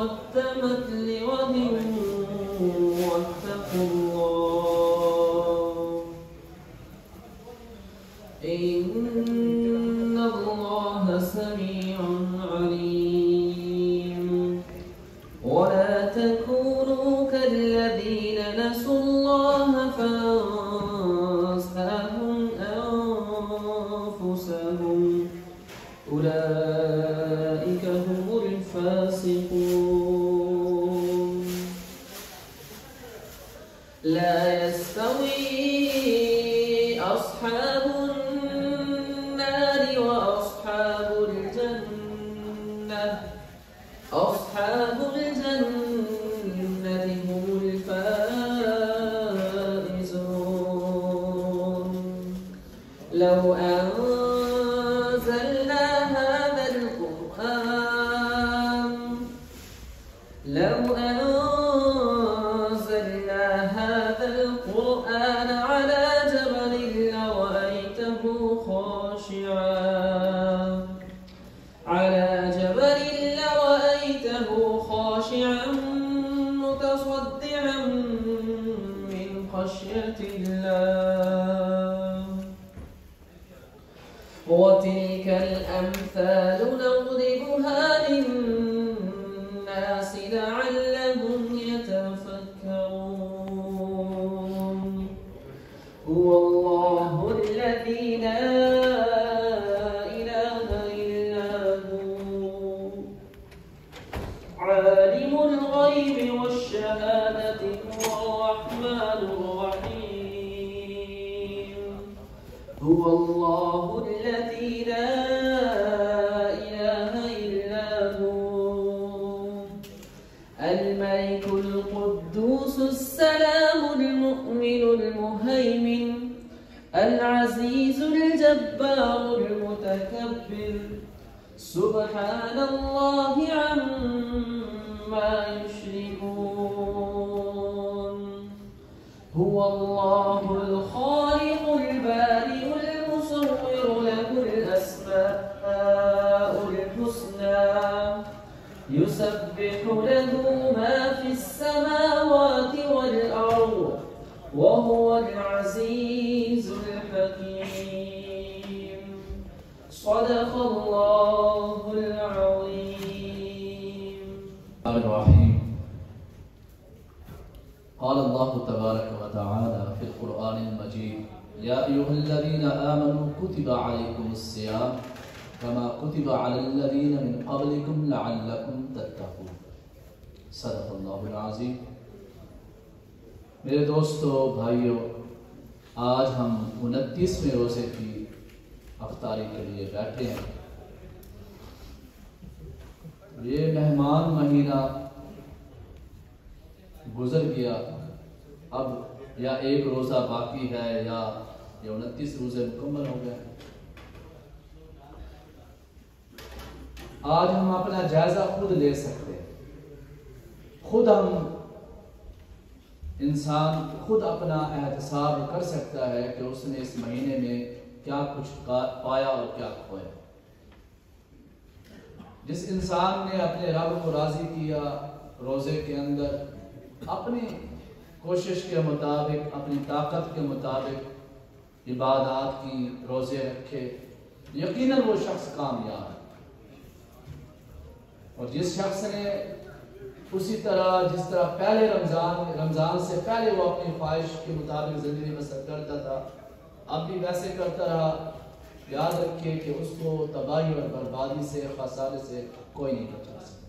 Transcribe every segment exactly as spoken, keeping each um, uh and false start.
قدمت لغد واتقوا الله إن الله سميع عليم ولا تكونوا كالذين نسوا الله فأنساهم أنفسهم أولئك هم الفاسقون لا يستوي أصحاب النار وأصحاب الجنة أصحاب الجنة هم الفائزون لو أنزلنا هذا القرآن لو أنزلنا هذا القرآن على جبل لرأيته خاشعا على جبل لرأيته خاشعا متصدعا من خشية الله وتلك الأمثال نضربها للناس لعلهم يتفكرون هو الله الذي لا إله إلا هو عالم الغيب والشهادة هو الرحمن الرحيم هو الله الذي لا إله إلا هو الملك القدوس السلام المؤمن المهيمن العزيز الجبار المتكبر سبحان الله عما يشركون هو الله الخالق البارئ المصور له الأسماء الحسنى يسبح له ما في السماوات والأرض وهو العزيز الحكيم صدق الله العظيم الرحيم قال الله تبارك وتعالى في القرآن المجيد يا أيها الذين آمنوا كتب عليكم الصيام كما كتب على الذين من قبلكم لعلكم تتقون صدق اللہ العظیم. میرے دوستو بھائیو، آج ہم انتیسویں روزے کی افطاری کے لیے بیٹھے ہیں. یہ مہمان مہینہ گزر گیا، اب یا ایک روزہ باقی ہے یا یہ انتیس روزے مکمل ہو گئے. آج ہم اپنا جائزہ خود لے سکتے ہیں، خود ہم انسان خود اپنا احتساب کر سکتا ہے کہ اس نے اس مہینے میں کیا کچھ پایا اور کیا کھویا. جس انسان نے اپنے رب کو راضی کیا روزے کے اندر، اپنی کوشش کے مطابق اپنی طاقت کے مطابق عبادات کی روزے رکھے، یقیناً وہ شخص کامیاب ہے. اور جس شخص نے اسی طرح جس طرح پہلے رمضان رمضان سے پہلے وہ اپنی خواہش کے مطابق زندگی بسر کرتا تھا، اب بھی ویسے کرتا رہا، یاد رکھے کہ اس کو تباہی اور بربادی سے خسارے سے کوئی نہیں بچا سکتا.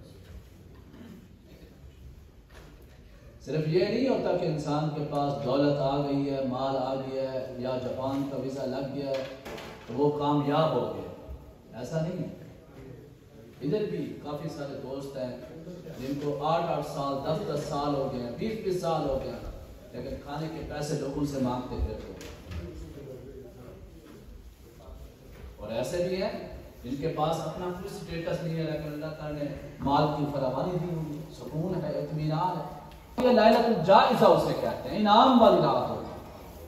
صرف یہ نہیں ہوتا کہ انسان کے پاس دولت آ گئی ہے، مال آ گیا ہے، یا جاپان کا ویزا لگ گیا ہے تو وہ کامیاب ہو گیا. ایسا نہیں ہے. ادھر بھی کافی سارے دوست ہیں جن کو آٹھ آٹھ سال دس دس سال ہو گئے ہیں، بیس بیس سال ہو گئے ہیں، لیکن کھانے کے پیسے لوگوں سے مانگتے پھرتے. اور ایسے بھی ہیں جن کے پاس اپنا کوئی سٹیٹس نہیں ہے لیکن اللہ تعالیٰ نے مال کی فراوانی دی ہوگی، سکون ہے، اطمینان ہے. یہ لیلۃ الجائزہ اسے کہتے ہیں، انعام والی رات ہوتی ہے.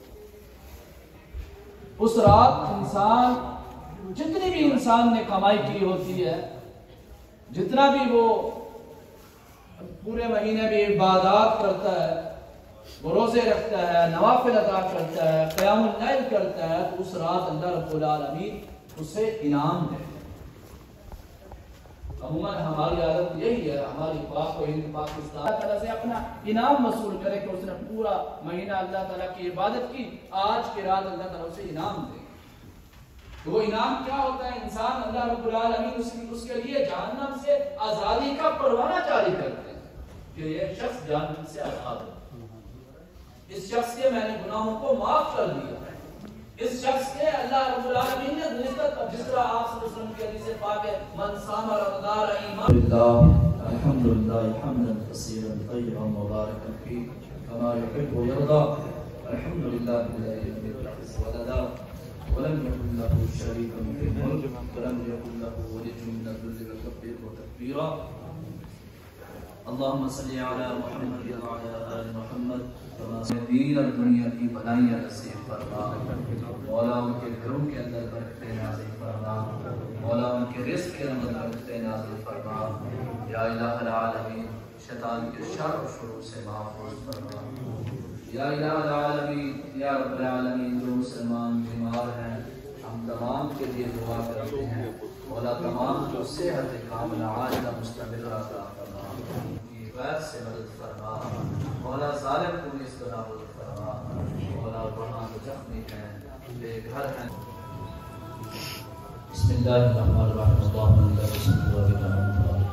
اس رات انسان جتنی بھی انسان نے کمائی کی ہوتی ہے، جتنا بھی وہ پورے مہینے بھی عبادات کرتا ہے، وہ روزے رکھتا ہے، نوافل ادا کرتا ہے، قیام اللیل کرتا ہے، تو اس رات اللہ رب العالمین اسے انعام دے۔ عموماً ہماری عادت یہی ہے، ہماری پاک و ہند پاکستان اللہ تعالیٰ سے اپنا انعام وصول کرے کہ اس نے پورا مہینہ اللہ تعالیٰ کی عبادت کی، آج کی رات اللہ تعالیٰ اسے انعام دے۔ تو وہ انعام کیا ہوتا ہے؟ انسان اللہ رب العالمین اس, اس کے لیے جہنم سے آزادی کا پروانہ جاری کرتے ہیں کہ یہ شخص جہنم سے آزاد ہے، اس شخص کے میں نے گناہوں کو معاف کر دیا، اس شخص کے اللہ رب العالمین نے نسبت جس طرح آپ صلی اللہ علیہ وسلم کی حدیث پاک ہے من صام رمضان ایمان بالله الحمد لله حمدا كثيرا طيبا مباركا فيه كما يحب ويرضى الحمد لله الذي لم يتخذ ولدا ولم يكن له شريك في الملك ولم يكن له ولي من الذل وكبره تكبيرا اللهم صل على محمد وعلى آل محمد كما دین اور دنیا کی بھلائیاں نصیب فرما، مولا ان کے گھروں کے اندر برکتیں نازل فرما، مولا ان کے رزق کے اندر برکتیں نازل فرما، یا الہ العالمین شیطان کے شر و شرور سے محفوظ فرما، یا الہ العالمین یا رب العالمین جو مسلمان بیمار ہیں ہم تمام کے لیے دعا کرتے ہیں، مولا تمام کو صحت کاملہ عاجلہ مستمرہ عطا فرما، کی غیر سے مدد فرما، مولا ظالم کو اس طرح مدد فرما، مولا وہاں جو زخمی ہیں بے گھر ہیں۔ بسم اللہ الرحمن الرحیم اللہم صل بسم اللہ الرحمن الرحیم۔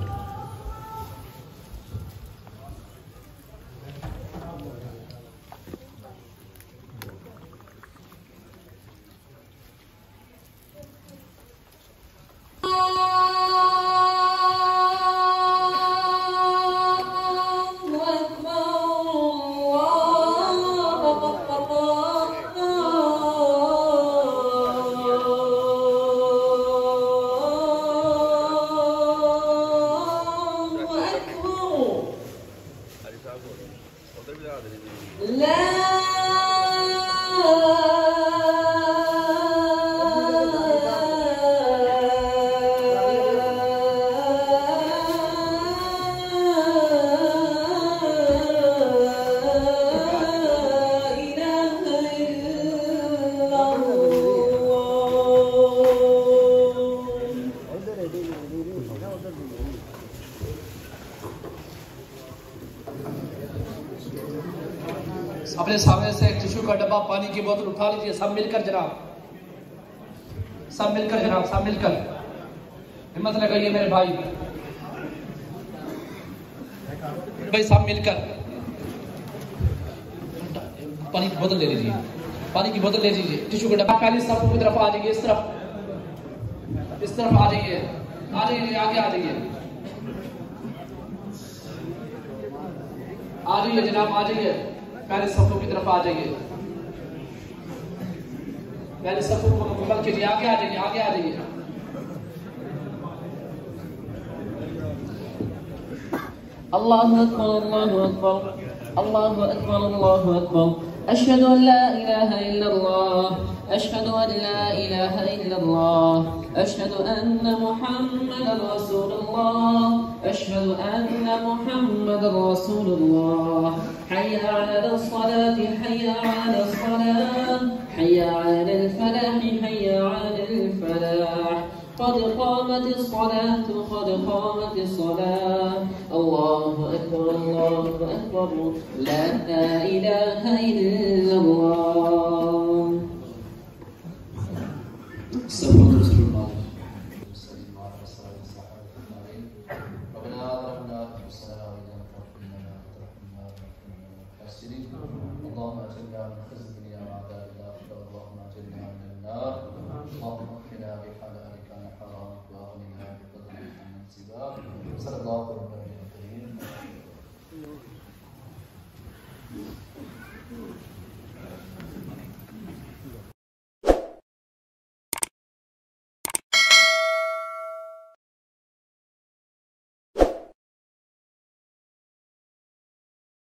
اپنے سامنے سے ایک ٹشو کا ڈبہ پانی کی بوتل اٹھا لیجئے، سب مل کر جناب، سب مل کر جناب، سب مل کر ہمت لگائیے میرے بھائی بھائی سب مل کر پانی کی بوتل لے لیجئے، پانی کی بوتل لے لیجئے، ٹشو کا ڈبہ پہلی صف کی طرف آ جائیے، اس طرف اس طرف آ جائیے، آ جائیے آگے آ جائیے، آ جائیے جناب، آ جائیے پہلے صفوں کی طرف آ جائیے، پہلے صفوں کو مکمل کیجیے، آگے آ جائیے آگے آ جائیے۔ اللہ اکبر اللہ اکبر اللہ اکبر اللہ اکبر اشہد ان لا الہ الا اللہ اشہد ان لا الہ الا اللہ اشہد ان محمد رسول اللہ اشہد ان محمد رسول اللہ حی علی الصلاة حی علی الصلاة حی علی الفلاح حی علی الفلاح قد قامت الصلاة قد قامت الصلاة الله أكبر الله أكبر لا إله إلا الله.